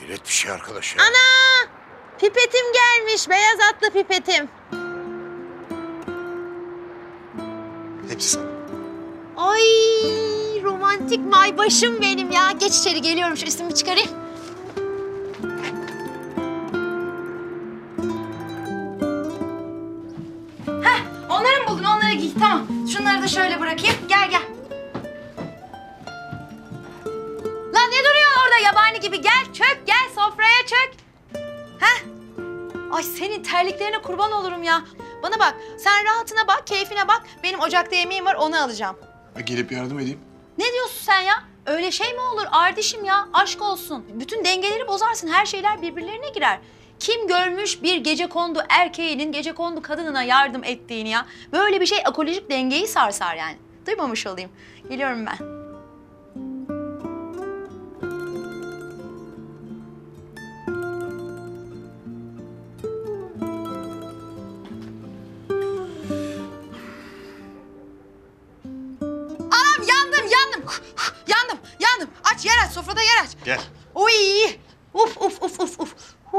Hayret bir şey arkadaş ya. Ana! Pipetim gelmiş, beyaz atlı pipetim. Hepsi sana. Ay romantik maybaşım benim ya. Geç içeri, geliyorum, şu üstümü çıkarayım. Heh, onları mı buldun? Onları giy, tamam. Şunları da şöyle bırakayım. Gel gel. Lan ne duruyorsun orada yabani gibi? Gel çök, gel sofraya çök. Heh. Ay senin terliklerine kurban olurum ya. Bana bak, sen rahatına bak, keyfine bak. Benim ocakta yemeğim var, onu alacağım. Gelip yardım edeyim. Ne diyorsun sen ya? Öyle şey mi olur Ardişim ya? Aşk olsun. Bütün dengeleri bozarsın, her şeyler birbirlerine girer. Kim görmüş bir gecekondu erkeğinin gecekondu kadınına yardım ettiğini ya? Böyle bir şey ekolojik dengeyi sarsar yani. Duymamış olayım. Geliyorum ben. Yandım. Aç, yer aç. Sofrada yer aç. Gel. Oy! Uf.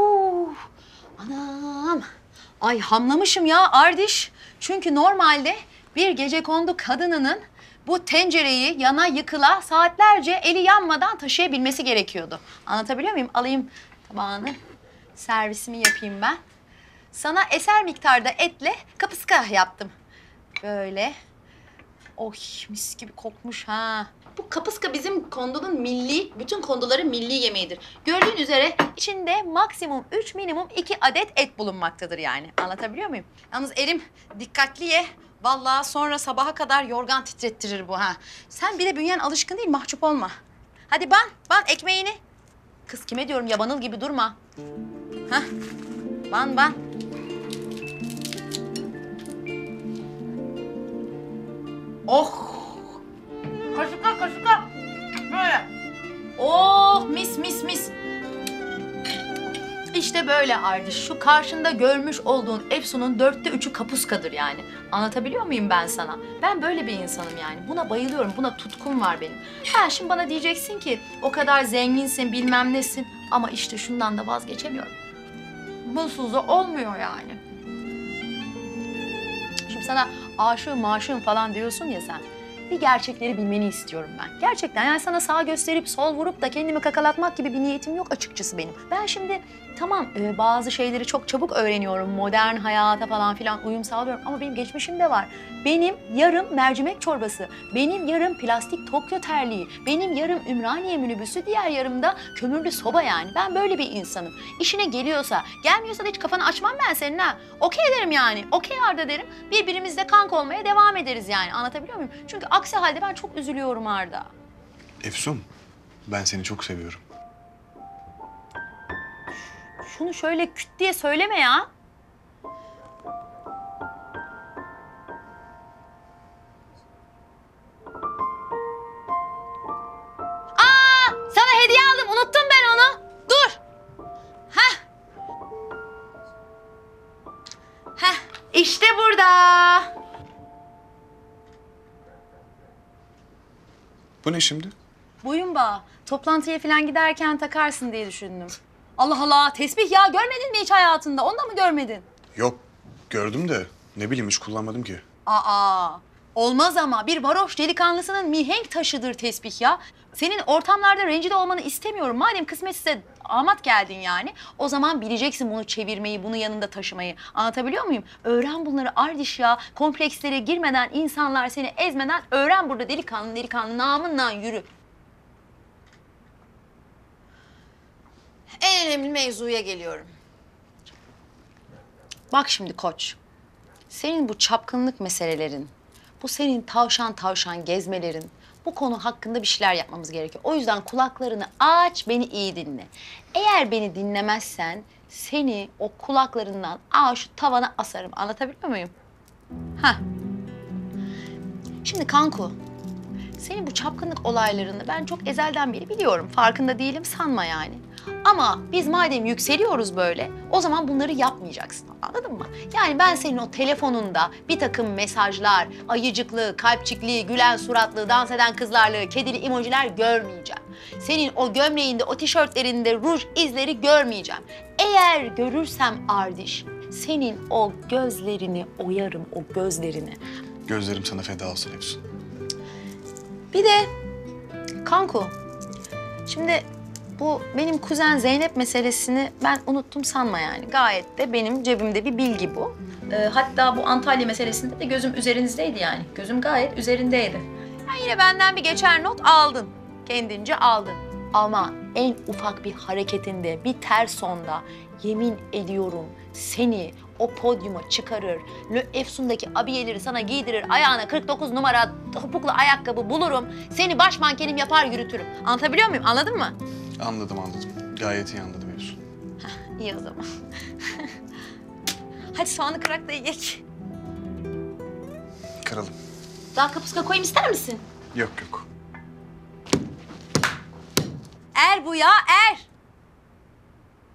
Anam. Ay hamlamışım ya Ardiş. Çünkü normalde bir gecekondu kadınının bu tencereyi yana yıkıla saatlerce eli yanmadan taşıyabilmesi gerekiyordu. Anlatabiliyor muyum? Alayım tabağını. Servisimi yapayım ben. Sana eser miktarda etle kapuska yaptım. Böyle. Oy mis gibi kokmuş ha. Bu kapuska bizim kondunun bütün konduların milli yemeğidir. Gördüğün üzere içinde maksimum 3, minimum 2 adet et bulunmaktadır yani. Anlatabiliyor muyum? Yalnız elim dikkatli ye. Vallahi sonra sabaha kadar yorgan titrettirir bu ha. Sen bir de bünyen alışkın değil, mahcup olma. Hadi ban ekmeğini. Kız kime diyorum, yabanıl gibi durma. Hah, ban. Oh! Kaşıkla. Böyle. Oh mis. İşte böyle Ardiş. Şu karşında görmüş olduğun Efsun'un 4'te 3'ü kapuskadır yani. Anlatabiliyor muyum ben sana? Ben böyle bir insanım yani. Buna bayılıyorum. Buna tutkum var benim. Ha şimdi bana diyeceksin ki o kadar zenginsin bilmem nesin. Ama işte şundan da vazgeçemiyorum. Bunsuz da olmuyor yani. Şimdi sana aşığım falan diyorsun ya sen. Bir gerçekleri bilmeni istiyorum ben. Gerçekten yani sana sağ gösterip sol vurup da kendimi kakalatmak gibi bir niyetim yok açıkçası benim. Ben şimdi tamam bazı şeyleri çok çabuk öğreniyorum. Modern hayata falan filan uyum sağlıyorum ama benim geçmişim de var. Benim yarım mercimek çorbası, benim yarım plastik Tokyo terliği, benim yarım Ümraniye minibüsü, diğer yarım da kömürlü soba yani. Ben böyle bir insanım. İşine geliyorsa, gelmiyorsa da hiç kafanı açmam ben senin ha. Okey derim yani. Okey Arda derim. Birbirimizle kanka olmaya devam ederiz yani. Anlatabiliyor muyum? Çünkü aksi halde ben çok üzülüyorum Arda. Efsun, ben seni çok seviyorum. Şunu şöyle küt diye söyleme ya. Sana hediye aldım. Unuttum ben onu. Dur. Heh, işte burada. Bu ne şimdi? Boyun bağı. Toplantıya falan giderken takarsın diye düşündüm. Allah Allah, tesbih ya. Görmedin mi hiç hayatında? Onu da mı görmedin? Yok, gördüm de ne bileyim hiç kullanmadım ki. Olmaz ama. Bir varoş delikanlısının mihenk taşıdır tesbih ya. Senin ortamlarda rencide olmanı istemiyorum. Madem kısmetse amat geldin yani. O zaman bileceksin bunu çevirmeyi, bunu yanında taşımayı. Anlatabiliyor muyum? Öğren bunları Ardiş ya. Komplekslere girmeden, insanlar seni ezmeden öğren burada delikanlı namınla yürü. En önemli mevzuya geliyorum. Bak şimdi koç. Senin bu çapkınlık meselelerin, bu senin tavşan gezmelerin, bu konu hakkında bir şeyler yapmamız gerekiyor. O yüzden kulaklarını aç, beni iyi dinle. Eğer beni dinlemezsen seni o kulaklarından şu tavana asarım. Anlatabiliyor muyum? Şimdi Kanku, senin bu çapkınlık olaylarını ben çok ezelden beri biliyorum. Farkında değilim sanma yani. Ama biz madem yükseliyoruz böyle, o zaman bunları yapmayacaksın. Anladın mı? Yani ben senin o telefonunda bir takım mesajlar, ayıcıklı, kalpçikli, gülen suratlı, dans eden kızlarlı, kedili emojiler görmeyeceğim. Senin o gömleğinde, o tişörtlerinde ruj izleri görmeyeceğim. Eğer görürsem Ardiş, senin o gözlerini oyarım, o gözlerini. Gözlerim sana feda olsun Efsun. Bir de Kanku, şimdi bu benim kuzen Zeynep meselesini ben unuttum sanma yani. Gayet de benim cebimde bir bilgi bu. Hatta bu Antalya meselesinde de gözüm üzerinizdeydi yani. Gözüm gayet üzerindeydi. Yani yine benden bir geçer not aldın. Kendince aldın. Ama en ufak bir hareketinde, bir ters onda yemin ediyorum seni o podyuma çıkarır. Le Efsun'daki abiyeleri sana giydirir. Ayağına 49 numara topuklu ayakkabı bulurum. Seni baş mankenim yapar yürütürüm. Anlatabiliyor muyum? Anladın mı? Anladım. Gayet iyi anladım Efsun. İyi o zaman. Hadi soğanı kırak da yiyek. Kıralım. Daha kapuska koyayım ister misin? Yok. Er bu ya, er.